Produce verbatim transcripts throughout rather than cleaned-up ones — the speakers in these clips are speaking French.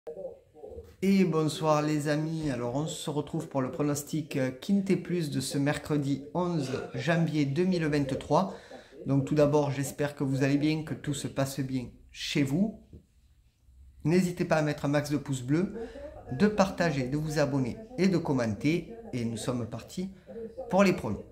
Et bonsoir les amis, alors on se retrouve pour le pronostic Quinté Plus de ce mercredi onze janvier deux mille vingt-trois. Donc tout d'abord j'espère que vous allez bien, que tout se passe bien chez vous. N'hésitez pas à mettre un max de pouces bleus, de partager, de vous abonner et de commenter. Et nous sommes partis pour les pronos.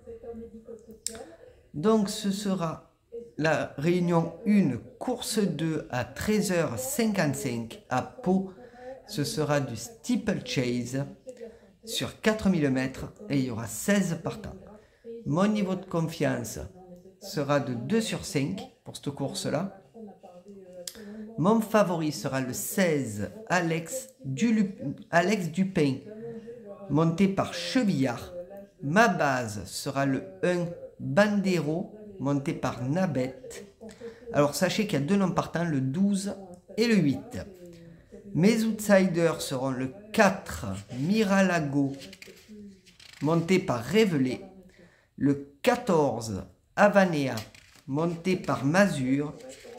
Donc ce sera la réunion un, course deux à treize heures cinquante-cinq à Pau. Ce sera du steeplechase sur quatre mille mètres et il y aura seize partants. Mon niveau de confiance sera de deux sur cinq pour cette course-là. Mon favori sera le seize, Alex, du, Alex Dupin, monté par Chevillard. Ma base sera le un, Bandero, monté par Nabet. Alors sachez qu'il y a deux noms partants, le douze et le huit. Mes outsiders seront le quatre, Miralago, monté par Révélé, le quatorze, Avanea, monté par Mazur,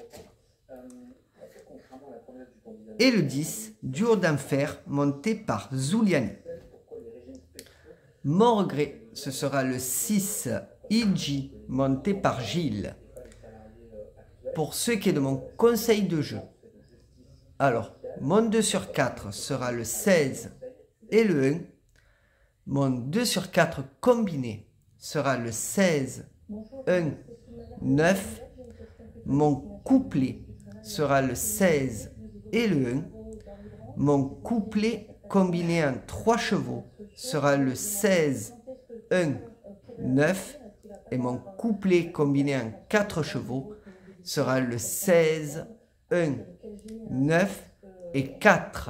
et le dix, Duo d'Enfer, monté par Zuliani. Mon regret, ce sera le six, Iji, monté par Gilles. Pour ce qui est de mon conseil de jeu, alors, mon deux sur quatre sera le seize et le un. Mon deux sur quatre combiné sera le seize, un, neuf. Mon couplet sera le seize et le un. Mon couplet combiné en trois chevaux sera le seize, un, neuf. Et mon couplet combiné en quatre chevaux sera le seize, un, neuf et quatre.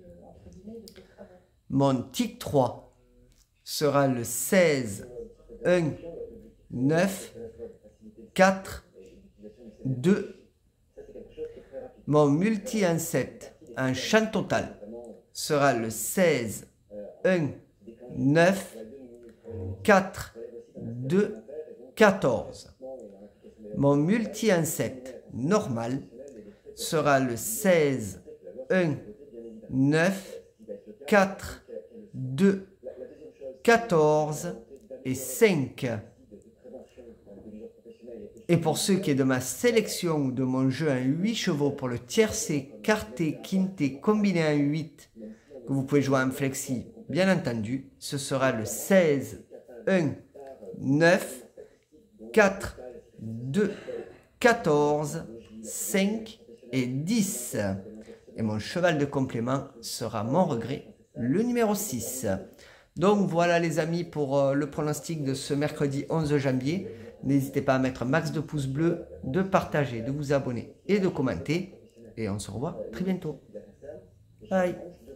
Mon tic trois sera le seize, un, neuf, quatre, deux. Mon multi en sept, un champ total, sera le seize, un, neuf, quatre, deux, quatorze. Mon multi en sept normal sera le seize, un, neuf, quatre, deux, quatorze et cinq. Et pour ce qui est de ma sélection ou de mon jeu en huit chevaux pour le tiercé, quarté, quinté, combiné en huit, que vous pouvez jouer en flexi, bien entendu, ce sera le seize, un, neuf, quatre, deux, quatorze, cinq et dix. Et mon cheval de complément sera mon regret, le numéro six. Donc voilà les amis pour euh, le pronostic de ce mercredi onze janvier. N'hésitez pas à mettre un max de pouces bleus, de partager, de vous abonner et de commenter. Et on se revoit très bientôt. Bye.